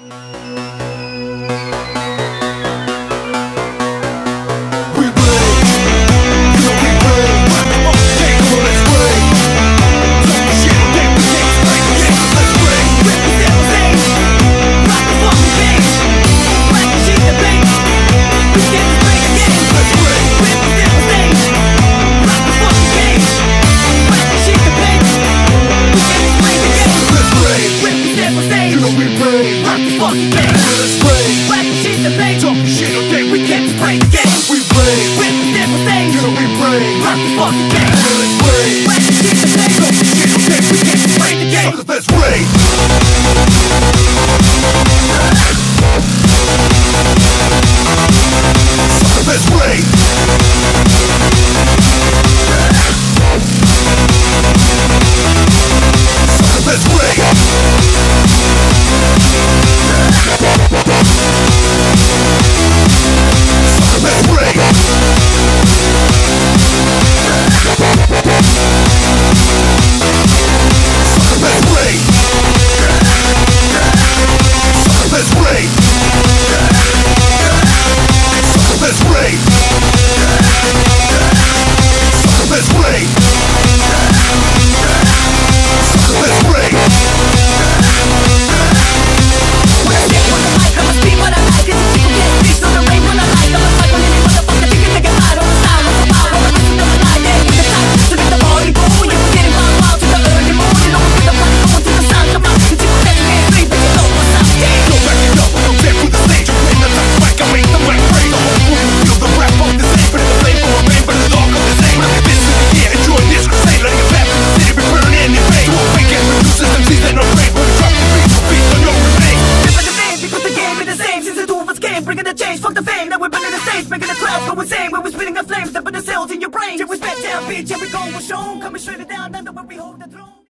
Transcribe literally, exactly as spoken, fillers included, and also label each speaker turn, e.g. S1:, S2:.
S1: Flames, up in the sails in your brain. Till we spit down, bitch, and we go, we're shown. Coming straight down under where we hold the throne.